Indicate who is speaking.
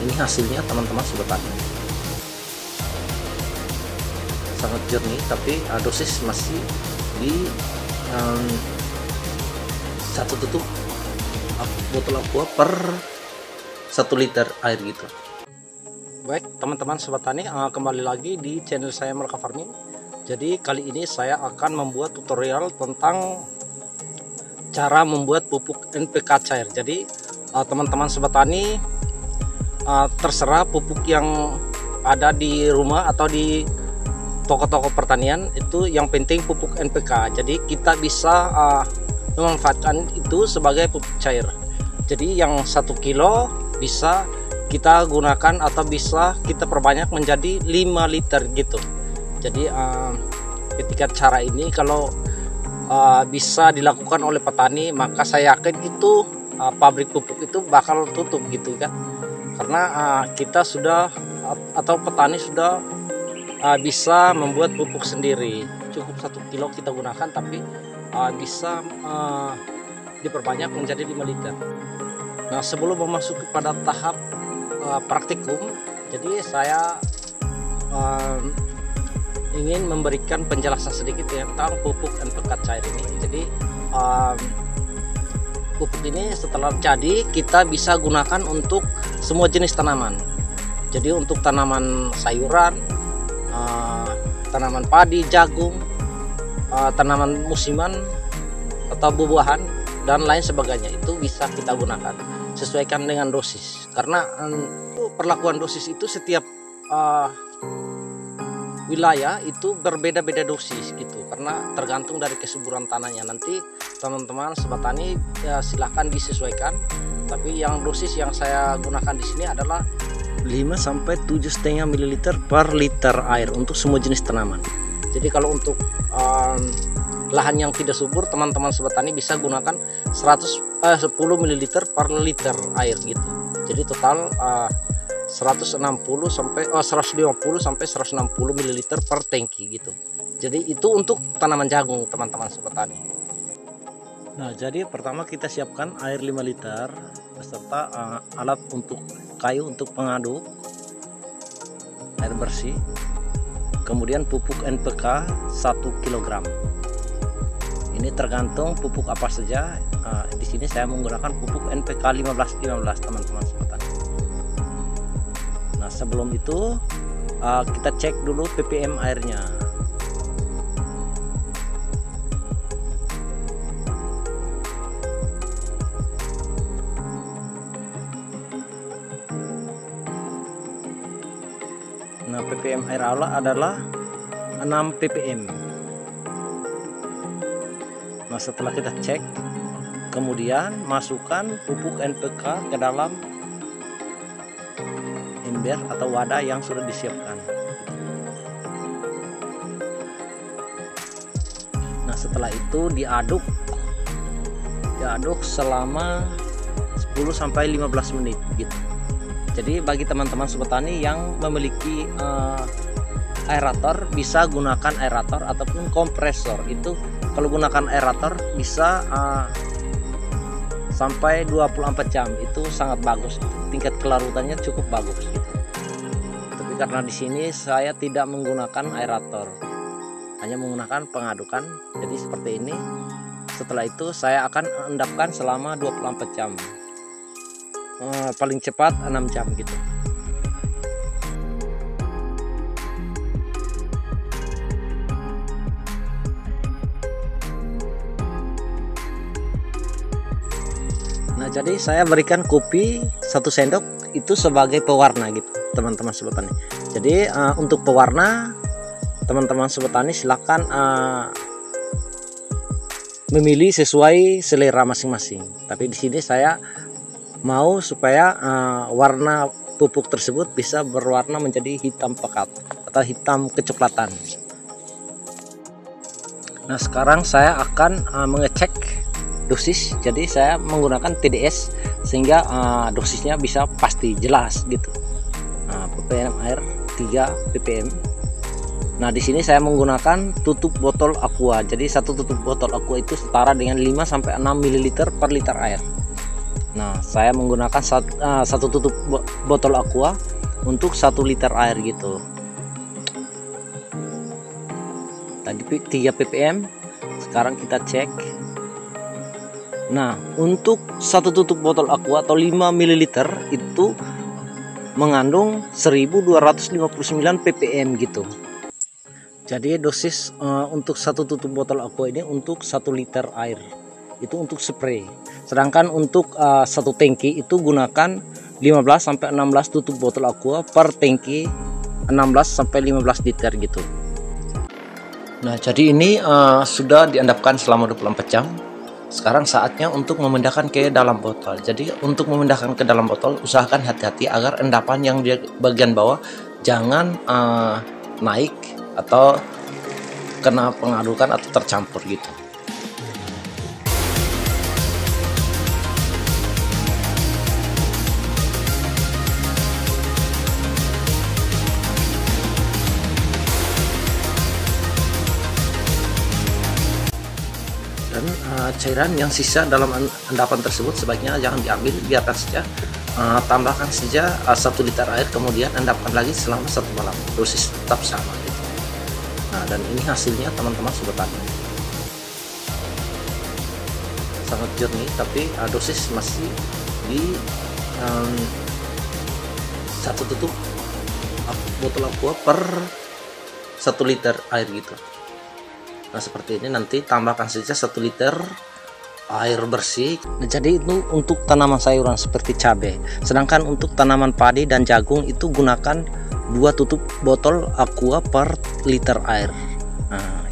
Speaker 1: ini hasilnya teman-teman sobat tani, sangat jernih, tapi dosis masih di satu tutup botol aqua per 1 liter air gitu. Baik teman-teman sobat tani, kembali lagi di channel saya Meraka Farming. Jadi kali ini saya akan membuat tutorial tentang cara membuat pupuk NPK cair. Jadi teman-teman sobat tani, terserah pupuk yang ada di rumah atau di toko-toko pertanian, itu yang penting pupuk NPK. Jadi kita bisa memanfaatkan itu sebagai pupuk cair. Jadi yang 1 kilo bisa kita gunakan atau bisa kita perbanyak menjadi 5 liter gitu. Jadi ketika cara ini kalau bisa dilakukan oleh petani, maka saya yakin itu pabrik pupuk itu bakal tutup gitu kan, karena kita sudah atau petani sudah bisa membuat pupuk sendiri. Cukup 1 kilo kita gunakan, tapi bisa diperbanyak menjadi 5 liter. Nah, sebelum memasuki pada tahap praktikum, jadi saya ingin memberikan penjelasan sedikit tentang pupuk NPK cair ini. Jadi pupuk ini setelah jadi kita bisa gunakan untuk semua jenis tanaman. Jadi untuk tanaman sayuran, tanaman padi, jagung, tanaman musiman atau buah-buahan dan lain sebagainya, itu bisa kita gunakan. Sesuaikan dengan dosis, karena perlakuan dosis itu setiap wilayah itu berbeda-beda dosis gitu, karena tergantung dari kesuburan tanahnya. Nanti teman-teman sobat tani silahkan disesuaikan, tapi yang dosis yang saya gunakan di sini adalah 5 sampai 7,5 ml per liter air untuk semua jenis tanaman. Jadi kalau untuk lahan yang tidak subur, teman-teman sobat tani bisa gunakan 10 ml per liter air gitu. Jadi total 150 sampai 160 ml per tangki gitu. Jadi itu untuk tanaman jagung teman-teman sobat tani. Nah, jadi pertama kita siapkan air 5 liter beserta alat untuk kayu untuk pengaduk air bersih. Kemudian pupuk NPK 1 kg. Ini tergantung pupuk apa saja. Di sini saya menggunakan pupuk NPK 15 teman-teman sobat tani. Nah, sebelum itu kita cek dulu ppm airnya. Nah, ppm air adalah 6 ppm. Nah, setelah kita cek, kemudian masukkan pupuk NPK ke dalam ember atau wadah yang sudah disiapkan. Nah, setelah itu diaduk selama 10 sampai 15 menit gitu. Jadi bagi teman-teman sobat tani yang memiliki aerator, bisa gunakan aerator ataupun kompresor. Itu kalau gunakan aerator bisa sampai 24 jam, itu sangat bagus, tingkat kelarutannya cukup bagus gitu. Tapi karena di sini saya tidak menggunakan aerator, hanya menggunakan pengadukan, jadi seperti ini. Setelah itu saya akan endapkan selama 24 jam, paling cepat 6 jam gitu. Nah, jadi saya berikan kopi 1 sendok itu sebagai pewarna gitu teman-teman sobat tani. Jadi untuk pewarna teman-teman sobat tani silakan memilih sesuai selera masing-masing. Tapi di sini saya mau supaya warna pupuk tersebut bisa berwarna menjadi hitam pekat atau hitam kecoklatan. Nah, sekarang saya akan mengecek dosis. Jadi saya menggunakan TDS sehingga dosisnya bisa pasti jelas gitu. ppm air 3 ppm. Nah, di sini saya menggunakan tutup botol aqua. Jadi satu tutup botol aqua itu setara dengan 5 sampai 6 ml per liter air. Nah, saya menggunakan satu tutup botol aqua untuk 1 liter air gitu. Tadi 3 ppm, sekarang kita cek. Nah, untuk satu tutup botol aqua atau 5 ml itu mengandung 1259 ppm gitu. Jadi dosis untuk satu tutup botol aqua ini untuk 1 liter air itu untuk spray. Sedangkan untuk satu tangki itu gunakan 15 sampai 16 tutup botol aqua per tangki, 16 sampai 15 liter gitu. Nah, jadi ini sudah diendapkan selama 24 jam. Sekarang saatnya untuk memindahkan ke dalam botol. Jadi untuk memindahkan ke dalam botol, usahakan hati-hati agar endapan yang di bagian bawah jangan naik atau kena pengadukan atau tercampur gitu. Dan cairan yang sisa dalam endapan tersebut sebaiknya jangan diambil, biarkan saja. Tambahkan saja 1 liter air, kemudian endapkan lagi selama 1 malam. Dosis tetap sama gitu. Nah, dan ini hasilnya teman-teman sobat tani, sangat jernih, tapi dosis masih di 1 tutup botol aqua per 1 liter air gitu. Nah, seperti ini. Nanti tambahkan saja 1 liter air bersih. Nah, jadi itu untuk tanaman sayuran seperti cabai. Sedangkan untuk tanaman padi dan jagung itu gunakan 2 tutup botol aqua per liter air. Nah,